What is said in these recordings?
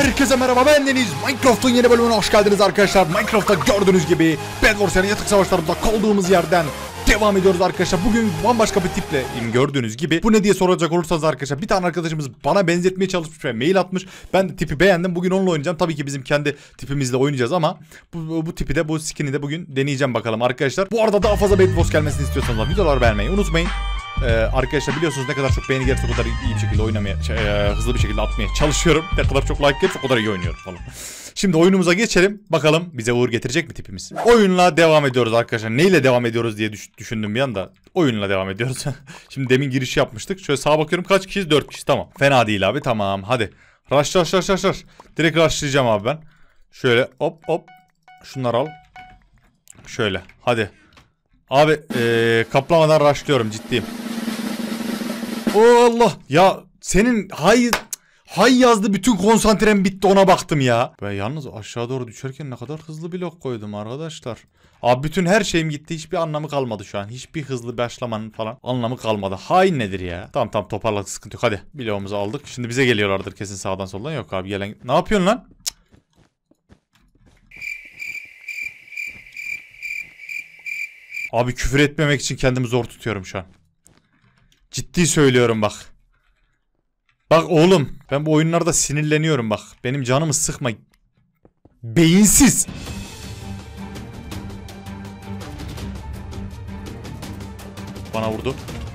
Herkese merhaba, ben Deniz. Minecraft'ın yeni bölümüne hoş geldiniz arkadaşlar. Minecraft'ta gördüğünüz gibi Bed Wars'ın yatık savaşlarında kaldığımız yerden devam ediyoruz arkadaşlar. Bugün bambaşka bir tiple gördüğünüz gibi. Bu ne diye soracak olursanız arkadaşlar, bir tane arkadaşımız bana benzetmeye çalışmış ve mail atmış. Ben de tipi beğendim. Bugün onunla oynayacağım. Tabii ki bizim kendi tipimizle oynayacağız ama bu tipi de, bu skin'i de bugün deneyeceğim bakalım arkadaşlar. Bu arada daha fazla Bed Wars gelmesini istiyorsanız videoları beğenmeyi unutmayın. Arkadaşlar biliyorsunuz ne kadar çok beğeni gelirse o kadar iyi bir şekilde oynamaya, hızlı bir şekilde atmaya çalışıyorum. Ne kadar çok like gelirse o kadar iyi oynuyorum falan. Şimdi oyunumuza geçelim. Bakalım bize uğur getirecek mi tipimiz? Oyunla devam ediyoruz arkadaşlar. Neyle devam ediyoruz diye düşündüm bir anda. Oyunla devam ediyoruz. Şimdi demin giriş yapmıştık. Şöyle sağa bakıyorum, kaç kişiyiz? 4 kişi, tamam. Fena değil abi, tamam hadi. Rush. Direkt rushlayacağım abi ben. Şöyle hop. Şunları al. Şöyle hadi. Abi kaplamadan rushlıyorum, ciddiyim. Allah ya, senin hay yazdı, bütün konsantrem bitti, ona baktım ya. Ben yalnız aşağı doğru düşerken ne kadar hızlı blok koydum arkadaşlar. Abi bütün her şeyim gitti, hiçbir anlamı kalmadı şu an. Hiçbir hızlı başlamanın falan anlamı kalmadı. Hain nedir ya? Tamam toparladık, sıkıntı yok, hadi. Bloğumuzu aldık. Şimdi bize geliyorlardır kesin sağdan soldan. Yok abi gelen. Ne yapıyorsun lan? Abi küfür etmemek için kendimi zor tutuyorum şu an. Ciddi söylüyorum bak. Bak oğlum, ben bu oyunlarda sinirleniyorum bak. Benim canımı sıkma. Beyinsiz. Bana vurdu.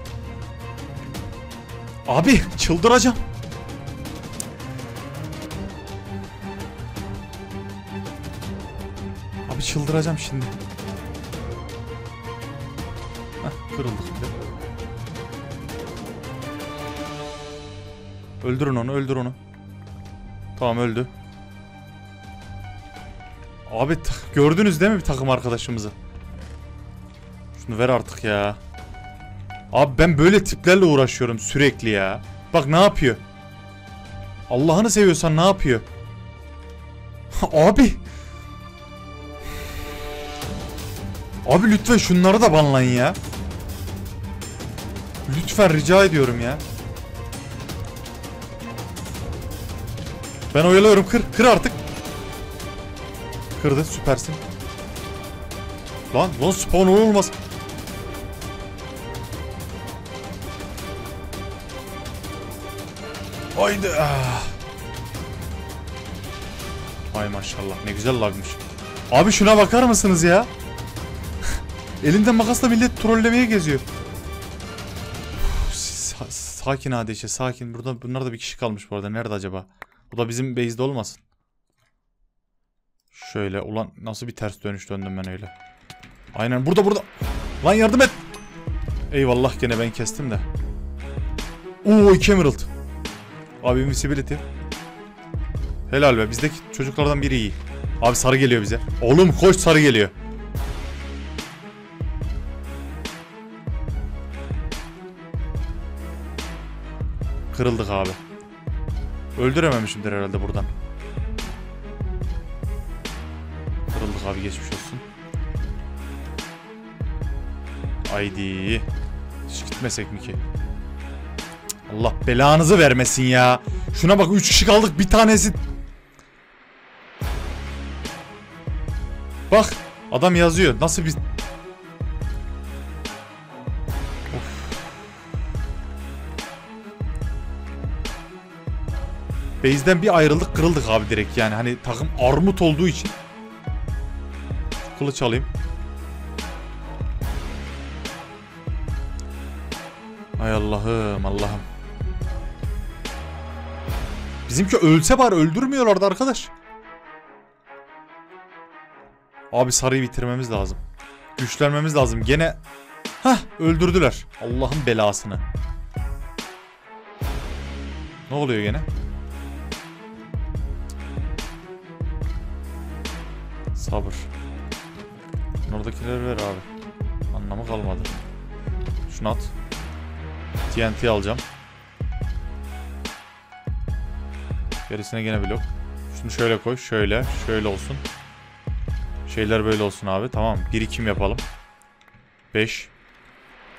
Abi çıldıracağım. Abi çıldıracağım şimdi. Heh, kırıldık bile. Öldür onu. Tamam, öldü. Abi gördünüz değil mi bir takım arkadaşımızı? Şunu ver artık ya. Abi ben böyle tiplerle uğraşıyorum sürekli ya. Bak ne yapıyor? Allah'ını seviyorsan ne yapıyor? Abi. Abi lütfen şunları da banlayın ya. Lütfen rica ediyorum ya. Ben oyalıyorum, kır artık. Kırdı, süpersin. Lan spawn olmaz. Haydi. Ay maşallah, ne güzel lagmış. Abi şuna bakar mısınız ya? Elinde makasla millet trollemeye geziyor. Sakin Adeşe, sakin. Bunlar da bir kişi kalmış bu arada. Nerede acaba? Bu da bizim base'de olmasın. Şöyle, ulan nasıl bir ters dönüş döndüm ben öyle. Aynen burada. Lan yardım et. Eyvallah, gene ben kestim de. Oo, 2 emerald. Abi invisibility. Helal be, bizdeki çocuklardan biri iyi. Abi sarı geliyor bize. Oğlum koş, sarı geliyor. Kırıldık abi. Öldürememişimdir herhalde buradan. Kırıldık abi, geçmiş olsun. Haydi. Hiç gitmesek mi ki? Allah belanızı vermesin ya. Şuna bak, 3 kişi kaldık, bir tanesi. Bak adam yazıyor. Nasıl bir... Base'den bir ayrıldık, kırıldık abi direkt yani. Hani takım armut olduğu için. Kılıç alayım. Ay Allah'ım. Bizimki ölse bari, öldürmüyorlardı arkadaş. Abi sarıyı bitirmemiz lazım. Güçlenmemiz lazım. Gene öldürdüler. Allah'ın belasını. Ne oluyor gene? Sabır. Oradakileri ver abi. Anlamı kalmadı. Şunu at. TNT alacağım. Gerisine gene blok. Şunu şöyle koy. Şöyle olsun. Şeyler böyle olsun abi. Tamam. Birikim yapalım. 5.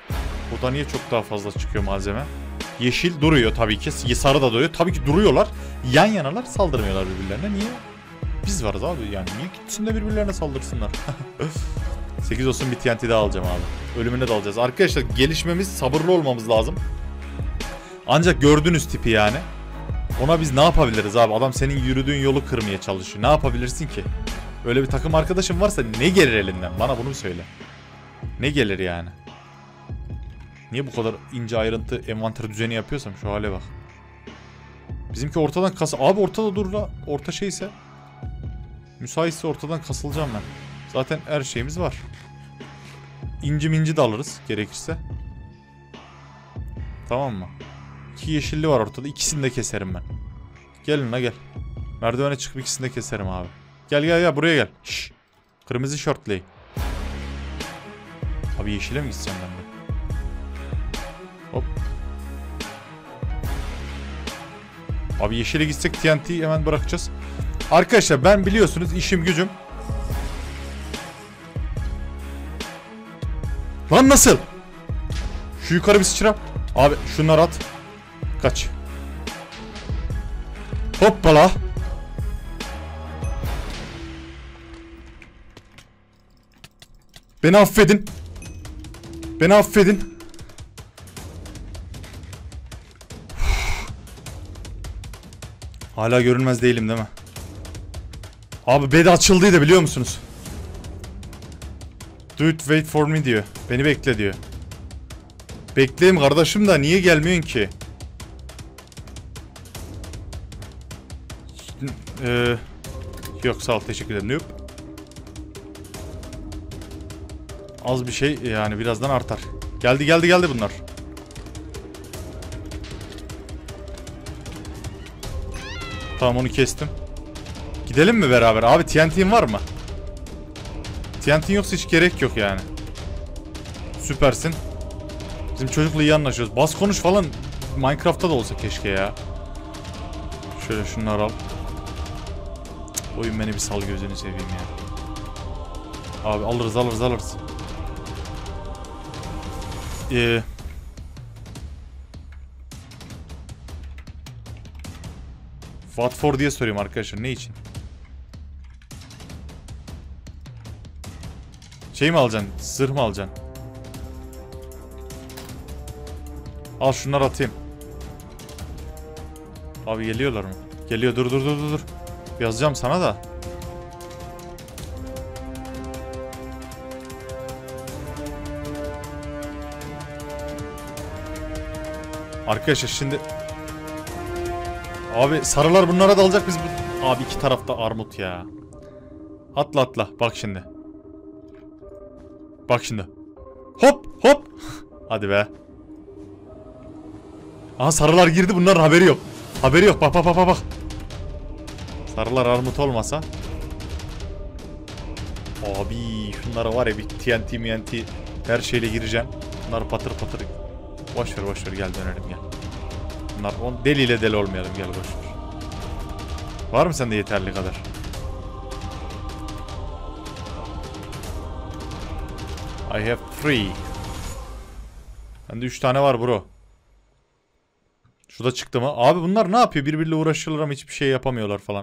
Burada niye çok daha fazla çıkıyor malzeme? Yeşil duruyor tabii ki. Sarı da duruyor. Tabii ki duruyorlar. Yan yanalar, saldırmıyorlar birbirlerine. Niye? Biz varız abi yani. Niye gitsin de birbirlerine saldırsınlar? 8 olsun, bir TNT daha alacağım abi. Ölümüne de alacağız. Arkadaşlar gelişmemiz, sabırlı olmamız lazım. Ancak gördüğünüz tipi yani. Ona biz ne yapabiliriz abi? Adam senin yürüdüğün yolu kırmaya çalışıyor. Ne yapabilirsin ki? Öyle bir takım arkadaşın varsa ne gelir elinden? Bana bunu söyle. Ne gelir yani? Niye bu kadar ince ayrıntı envanter düzeni yapıyorsam şu hale bak. Bizimki ortadan abi ortada dur la. Orta şeyse. Müsaitse ortadan kasılacağım ben. Zaten her şeyimiz var. İnci minci de alırız gerekirse. Tamam mı? 2 yeşilli var ortada. İkisini de keserim ben. Gelin la gel. Merdivene çıkıp ikisini de keserim abi. Gel gel gel buraya gel. Şşş. Kırmızı şortlayı. Abi yeşile mi gideceğim ben de? Hop. Abi yeşile gitsek TNT'yi hemen bırakacağız. Arkadaşlar ben biliyorsunuz işim gücüm. Lan nasıl? Şu yukarı bir sıçra. Abi şunları at. Kaç. Hoppala. Beni affedin. Beni affedin. Hala görünmez değilim değil mi? Abi bed açıldıydı biliyor musunuz? Dude wait for me diyor. Beni bekle diyor. Bekleyeyim kardeşim da niye gelmiyorsun ki? Yok sağ ol, teşekkür ederim. Nope. Az bir şey yani, birazdan artar. Geldi bunlar. Tamam onu kestim. Gidelim mi beraber? Abi TNT'in var mı? TNT'in yoksa hiç gerek yok yani. Süpersin. Bizim çocukla iyi anlaşıyoruz. Bas konuş falan Minecraft'ta da olsa keşke ya. Şöyle şunları al. Oyun beni bir sal, gözünü seveyim ya. Abi alırız. What for diye soruyorum arkadaşlar, ne için? Şey mi alacaksın? Zırh mı alacaksın? Al şunları atayım. Abi geliyorlar mı? Geliyor, dur. Yazacağım sana da. Arkadaşlar şimdi abi sarılar bunlara dalacak, biz abi iki tarafta armut ya. Atla bak şimdi. Hop. Hadi be. Aha sarılar girdi, bunların haberi yok. Bak. Sarılar armut olmasa. Abi şunlara var ya bir TNT her şeyle gireceğim. Bunları patır. Boş ver gel dönelim gel. Bunlar deliyle deli olmayalım, gel boş ver. Var mı sende yeterli kadar? I have 3. Bende 3 tane var bro. Şurada çıktı mı? Abi bunlar ne yapıyor? Birbiriyle uğraşıyorlar ama hiçbir şey yapamıyorlar falan.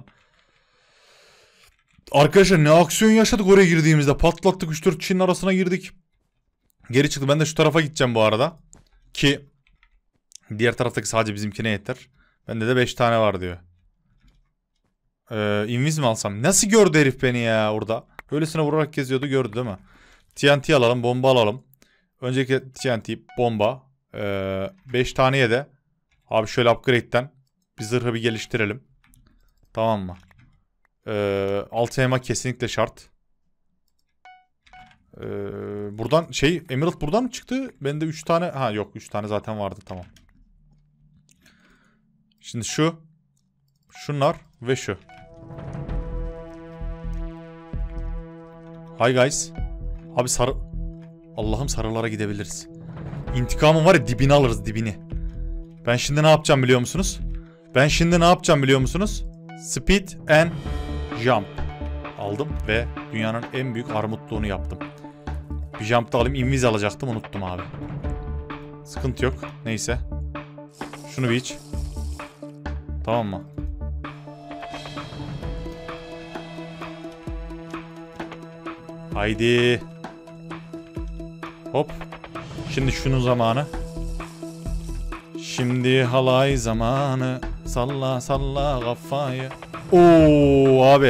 Arkadaşlar ne aksiyon yaşadık oraya girdiğimizde. Patlattık, 3-4 kişinin arasına girdik. Geri çıktı. Ben de şu tarafa gideceğim bu arada. Ki diğer taraftaki sadece bizimkine yeter. Bende de 5 tane var diyor. Invis mi alsam? Nasıl gördü herif beni ya orada? Öylesine vurarak geziyordu, gördü değil mi? TNT alalım, bomba alalım. Önceki TNT, bomba. 5 taneye de abi şöyle upgrade'den bir zırhı bir geliştirelim. Tamam mı? Altı elma kesinlikle şart. Buradan Emerald buradan mı çıktı? Bende 3 tane. Ha yok, 3 tane zaten vardı, tamam. Şimdi şunlar ve şu. Hi guys. Abi Allah'ım sarılara gidebiliriz. İntikamım var ya, dibini alırız, dibini. Ben şimdi ne yapacağım biliyor musunuz? Speed and jump. Aldım ve dünyanın en büyük armutluğunu yaptım. Bir jump da alayım. Invis alacaktım, unuttum abi. Sıkıntı yok. Neyse. Şunu bir iç. Tamam mı? Haydi. Hop. Şimdi şunun zamanı. Şimdi halay zamanı. Salla salla kafayı. Oo abi.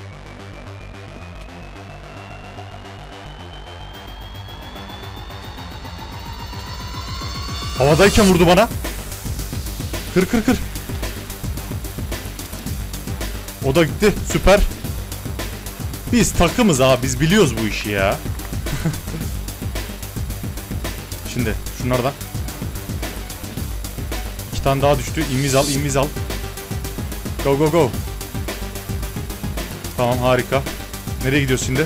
Havadayken vurdu bana. Kır kır kır. O da gitti. Süper. Biz takımız abi. Biz biliyoruz bu işi ya. Şimdi şunlardan. 2 tane daha düştü. İmiz al, imiz al. Go go go. Tamam, harika. Nereye gidiyoruz şimdi?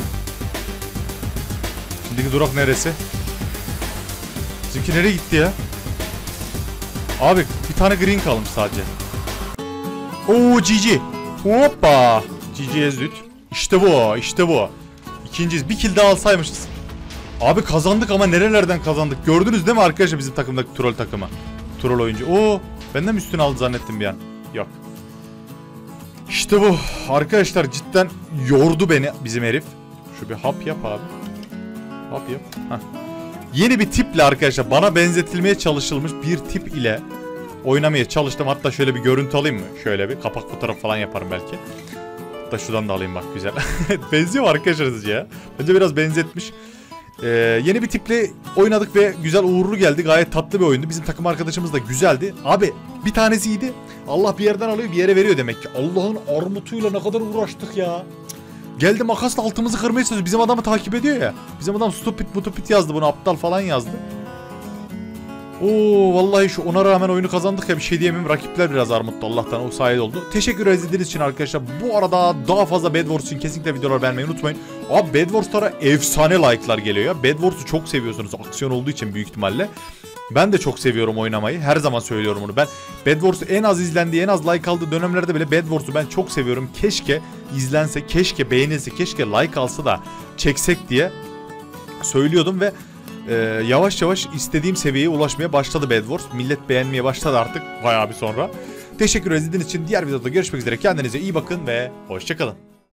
Şimdiki durak neresi? Bizimki nereye gitti ya? Abi bir tane green kalmış sadece. Oo GG. Hoppa. GG Ezlüt. İşte bu, işte bu. İkinciyiz. Bir kill daha alsaymışız. Abi kazandık ama nerelerden kazandık? Gördünüz değil mi arkadaşlar bizim takımdaki troll takımı? Troll oyuncu. Oo, benden mi üstüne aldı zannettim bir an. Yok. İşte bu. Arkadaşlar cidden yordu beni bizim herif. Şu bir hap yap abi. Hap yap. Heh. Yeni bir tiple arkadaşlar, bana benzetilmeye çalışılmış bir tip ile oynamaya çalıştım. Hatta şöyle bir görüntü alayım mı? Şöyle bir kapak fotoğrafı falan yaparım belki. Hatta şuradan da alayım bak, güzel. Benziyor arkadaşlar sizce ya. Bence biraz benzetmiş. Yeni bir tiple oynadık ve güzel, uğurlu geldi. Gayet tatlı bir oyundu. Bizim takım arkadaşımız da güzeldi. Abi bir tanesi iyiydi. Allah bir yerden alıyor bir yere veriyor demek ki. Allah'ın armutuyla ne kadar uğraştık ya. Geldi makasla altımızı kırmaya çalışıyor. Bizim adamı takip ediyor ya. Bizim adam stupid mutupid yazdı, bunu aptal falan yazdı. Oo vallahi şu ona rağmen oyunu kazandık ya, bir şey diyemem. Rakipler biraz armutlu, Allah'tan o sayede oldu. Teşekkür ederiz için arkadaşlar. Bu arada daha fazla Bed Wars için kesinlikle videolar beğenmeyi unutmayın. Abi Bed Wars'lara efsane like'lar geliyor ya. Bed Wars'u çok seviyorsunuz, aksiyon olduğu için büyük ihtimalle. Ben de çok seviyorum oynamayı. Her zaman söylüyorum bunu. Ben Bed Wars'u en az izlendiği, en az like aldığı dönemlerde bile Bed Wars'u ben çok seviyorum. Keşke izlense, keşke beğenilse, keşke like alsa da çeksek diye söylüyordum ve yavaş yavaş istediğim seviyeye ulaşmaya başladı Bed Wars. Millet beğenmeye başladı artık bayağı bir sonra. Teşekkür ederiz için. Diğer videoda görüşmek üzere. Kendinize iyi bakın ve hoşçakalın.